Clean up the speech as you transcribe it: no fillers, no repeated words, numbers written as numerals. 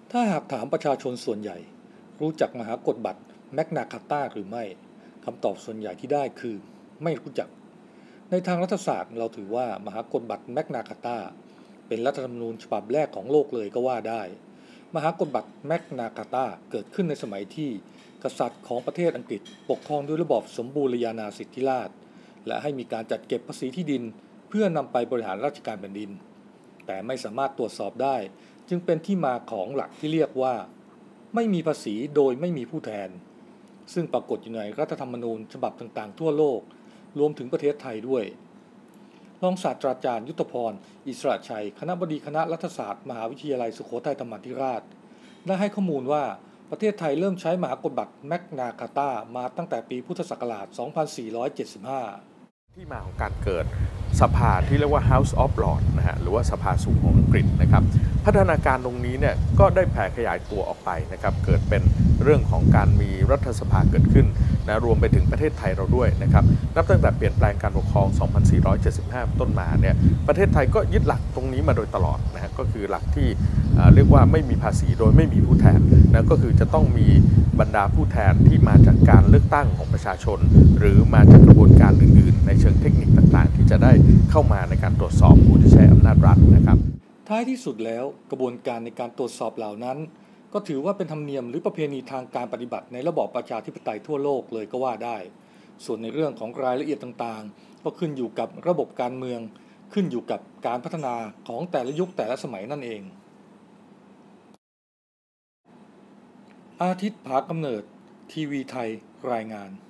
ถ้าหากถามประชาชนส่วนใหญ่รู้จักมหากฎบัตรแมกนาคาร์ตาหรือไม่คำตอบส่วนใหญ่ที่ได้คือไม่รู้จักในทางรัฐศาสตร์เราถือว่ามหากฎบัตรแมกนาคาร์ตาเป็นรัฐธรรมนูญฉบับแรกของโลกเลยก็ว่าได้มหากฎบัตรแมกนาคาร์ตาเกิดขึ้นในสมัยที่กษัตริย์ของประเทศอังกฤษปกครองด้วยระบอบสมบูรณาญาสิทธิราชย์และให้มีการจัดเก็บภาษีที่ดินเพื่อนำไปบริหารราชการแผ่นดินแต่ไม่สามารถตรวจสอบได้จึงเป็นที่มาของหลักที่เรียกว่าไม่มีภาษีโดยไม่มีผู้แทนซึ่งปรากฏอยู่ในรัฐธรรมนูญฉบับต่างๆทั่วโลกรวมถึงประเทศไทยด้วยรองศาสตราจารย์ยุทธพรอิสระชัยคณบดีคณะรัฐศาสตร์มหาวิทยาลัยสุโขทัยธรรมาธิราชได้ให้ข้อมูลว่าประเทศไทยเริ่มใช้มหากฎบัตรแมกนาคาร์ตามาตั้งแต่ปีพุทธศักราช 2475 ที่มาของการเกิดสภาที่เรียกว่า House of Lords นะฮะหรือว่าสภาสูงของอังกฤษนะครับพัฒนาการตรงนี้เนี่ยก็ได้แผ่ขยายตัวออกไปนะครับเกิดเป็นเรื่องของการมีรัฐสภาเกิดขึ้นนะรวมไปถึงประเทศไทยเราด้วยนะครับนับตั้งแต่เปลี่ยนแปลงการปกครอง 2475 ต้นมาเนี่ยประเทศไทยก็ยึดหลักตรงนี้มาโดยตลอดนะฮะก็คือหลักที่เรียกว่าไม่มีภาษีโดยไม่มีผู้แทนนะก็คือจะต้องมีบรรดาผู้แทนที่มาจากการเลือกตั้งของประชาชนหรือมาจากกระบวนการอื่นๆในเชิงเทคนิคต่างๆที่จะได้เข้ามาในการตรวจสอบผู้ที่ใช้อำนาจรัฐนะครับท้ายที่สุดแล้วกระบวนการในการตรวจสอบเหล่านั้นก็ถือว่าเป็นธรรมเนียมหรือประเพณีทางการปฏิบัติในระบอบประชาธิปไตยทั่วโลกเลยก็ว่าได้ส่วนในเรื่องของรายละเอียดต่างๆก็ขึ้นอยู่กับระบบการเมืองขึ้นอยู่กับการพัฒนาของแต่ละยุคแต่ละสมัยนั่นเองอาทิตย์ผากำเนิดทีวีไทยรายงาน